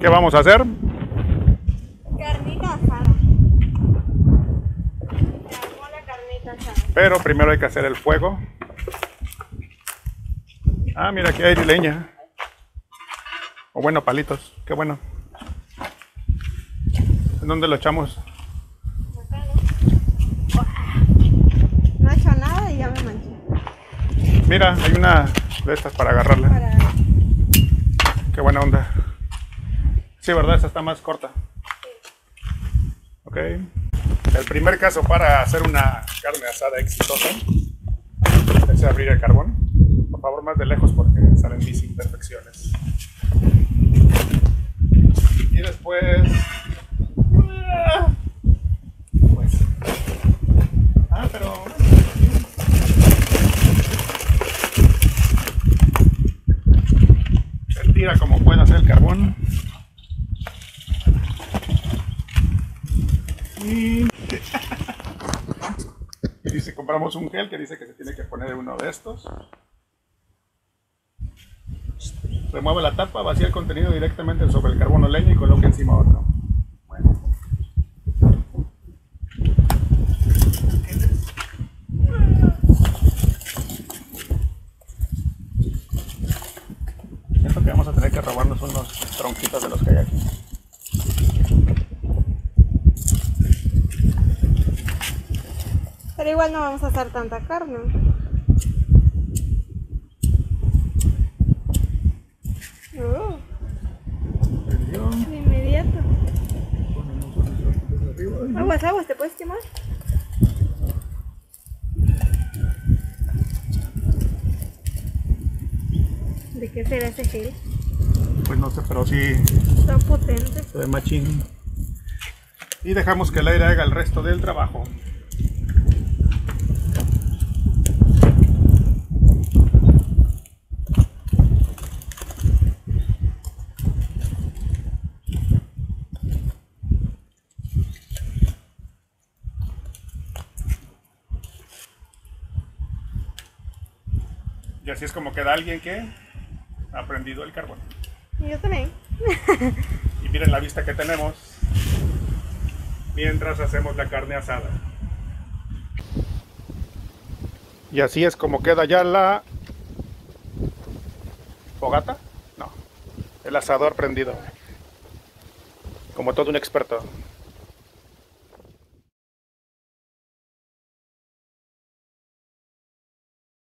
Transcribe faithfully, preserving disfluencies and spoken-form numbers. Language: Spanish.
¿Qué vamos a hacer? Carnita asada. Se armó la carnita asada. Pero primero hay que hacer el fuego. Ah, mira, aquí hay leña. O bueno, palitos. Qué bueno. ¿En dónde lo echamos? Acá, ¿no? No he hecho nada y ya me manché. Mira, hay una de estas para agarrarla. Para... Qué buena onda. Sí, ¿verdad? Esta está más corta. Ok. El primer caso para hacer una carne asada exitosa es abrir el carbón. Por favor, más de lejos porque salen mis imperfecciones. Y después... Pues... Ah, pero... Se tira como pueda hacer el carbón. Y... y dice, compramos un gel que dice que se tiene que poner uno de estos. Remueve la tapa, vacía el contenido directamente sobre el carbón o leña y coloque encima otro. Bueno. Siento que vamos a tener que robarnos unos tronquitos de los que hay aquí. Pero igual no vamos a hacer tanta carne. Uh, de inmediato. Aguas, aguas, ¿te puedes quemar? ¿De qué será ese gel? Pues no sé, pero sí Está potente. se ve machín. Y dejamos que el aire haga el resto del trabajo. Y así es como queda alguien que ha aprendido el carbón. Y yo también. Y miren la vista que tenemos mientras hacemos la carne asada. Y así es como queda ya la fogata. No, el asador prendido. Como todo un experto.